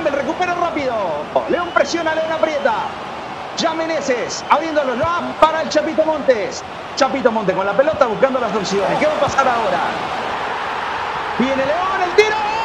Campbell recupera rápido. León presiona, León aprieta. Ya Meneses abriéndolo para el Chapito Montes. Chapito Montes con la pelota buscando las opciones. ¿Qué va a pasar ahora? Viene León, el tiro.